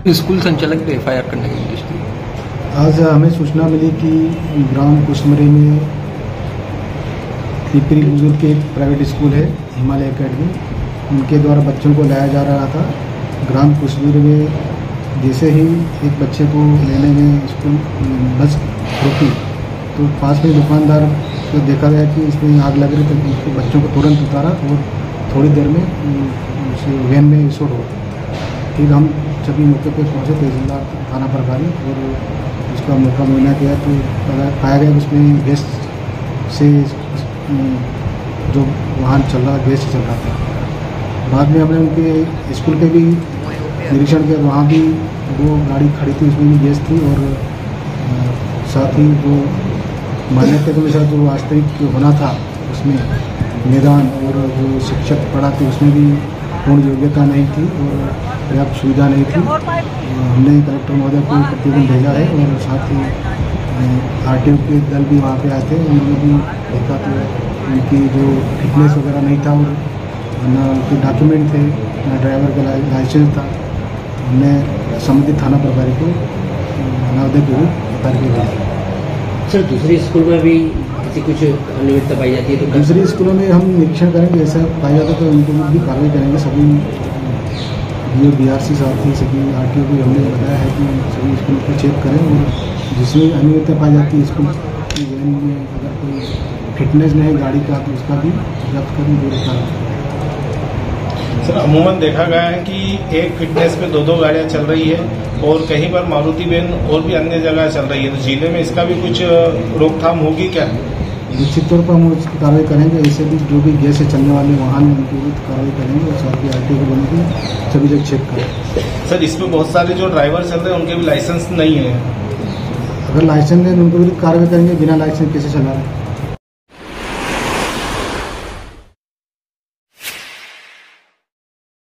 School संचालक पे FIR करने की उद्देश्य थी। आज हमें सूचना मिली कि ग्राम कुशमरी में पिपरी बुजुर्ग के एक प्राइवेट स्कूल है हिमालय एकेडमी, उनके द्वारा बच्चों को लाया जा रहा था। ग्राम कुशमरी में जैसे ही एक बच्चे को लेने में स्कूल बस रुकी तो पास में दुकानदार को देखा गया कि इसमें आग लग रही, तो उसको बच्चों को तुरंत उतारा और थोड़ी देर में उसे वैन में विस्फोट हो। फिर हम सभी मौके पर पहुँचे, तहसीलदार थाना प्रभारी, और उसका मौका मुआयना किया तो पाया गया कि उसमें गैस से जो वाहन चल रहा गैस से चल रहा था। बाद में हमने उनके स्कूल के भी निरीक्षण किया, वहाँ भी वो गाड़ी खड़ी थी, उसमें भी गैस थी, और साथ ही जो मान्यता के अनुसार जो वास्तविक होना था उसमें मैदान और जो शिक्षक पढ़ाते उसमें भी पूर्ण योग्यता नहीं थी और पर्याप्त सुविधा नहीं थी। हमने कलेक्टर महोदय को प्रतिवेदन भेजा है और साथ ही आरटीओ के दल भी वहाँ पे आए थे, उन्होंने भी देखा तो उनकी जो फिटनेस वगैरह नहीं था और ना उनके डॉक्यूमेंट थे, ना ड्राइवर का लाइसेंस था। हमने संबंधित थाना प्रभारी को अनावश्यक बता के सर, दूसरे स्कूल में भी किसी कुछ अनियमितता पाई जाती है तो दूसरे स्कूलों में हम निरीक्षण करेंगे, ऐसा पाया जाता है तो उनको भी कार्रवाई करेंगे। सभी जो बीआरसी साथी सभी आरटीओ भी हमने बताया है कि सभी स्कूलों को चेक करें और जिसमें अनियमितता पाई जाती है स्कूल की वैन में अगर कोई फिटनेस नहीं है गाड़ी का तो उसका भी जब्त करने की कार्रवाई। सर, अमूमन देखा गया है कि एक फिटनेस पे दो गाड़ियां चल रही है और कहीं पर मारुति वैन और भी अन्य जगह चल रही है, तो जिले में इसका भी कुछ रोकथाम होगी क्या? निश्चित तौर पर हम उसकी कार्रवाई करेंगे। ऐसे भी जो भी गैस से चलने वाले वाहन हैं उनकी भी कार्रवाई करेंगे और साथ ही आरटीओ को बनेगी सभी जगह चेक करें। सर, इसमें बहुत सारे जो ड्राइवर चल रहे हैं उनके भी लाइसेंस नहीं है। अगर लाइसेंस है तो उनको भी कार्रवाई करेंगे, बिना लाइसेंस कैसे चला रहे हैं।